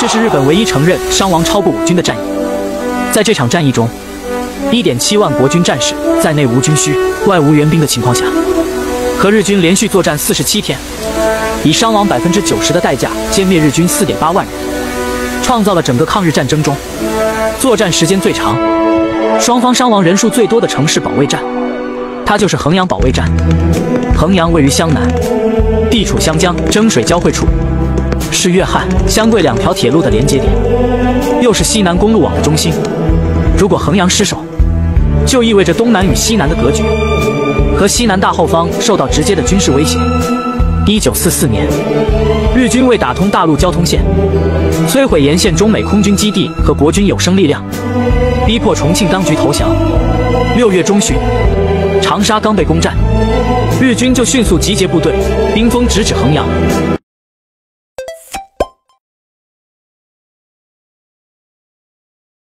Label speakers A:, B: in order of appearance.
A: 是日本唯一承认伤亡超过5军的战役。在这场战役中，1.7万国军战士在内无军需、外无援兵的情况下，和日军连续作战47天，以伤亡90%的代价歼灭日军4.8万人，创造了整个抗日战争中作战时间最长、双方伤亡人数最多的城市保卫战。它就是衡阳保卫战。衡阳位于湘南，地处湘江、征水交汇处，是粤汉、湘桂2条铁路的连接点，又是西南公路网的中心。如果衡阳失守，就意味着东南与西南的隔绝，和西南大后方受到直接的军事威胁。1944年，日军为打通大陆交通线，摧毁沿线中美空军基地和国军有生力量，逼迫重庆当局投降。6月中旬，长沙刚被攻占，日军就迅速集结部队，兵锋直指衡阳。